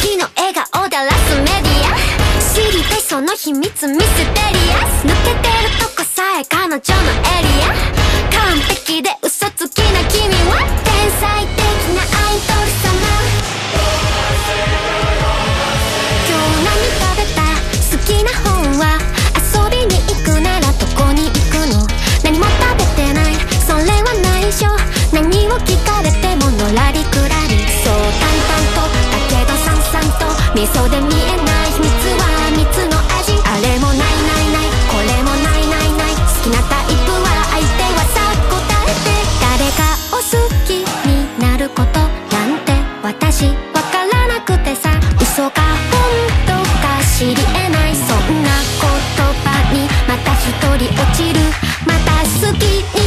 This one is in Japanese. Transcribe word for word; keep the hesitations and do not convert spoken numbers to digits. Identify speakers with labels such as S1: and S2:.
S1: きの笑顔でラスメディア知りたいその秘密ミステリアス抜けてるとこさえ彼女のエリア完璧で嘘つきな君は天才的なアイドル様今日何食べた好きな本は遊びに行くならどこに行くの何も食べてないそれは内緒何を聞かれてものらりくらりそう淡々とだけどさんさんと味噌で見えない秘密は蜜の味あれもないないないこれもないないない好きなタイプは相手はさ答えて誰かを好きになることなんて私わからなくてさ嘘か本当か知り得ないそんな言葉にまた一人落ちるまた好きに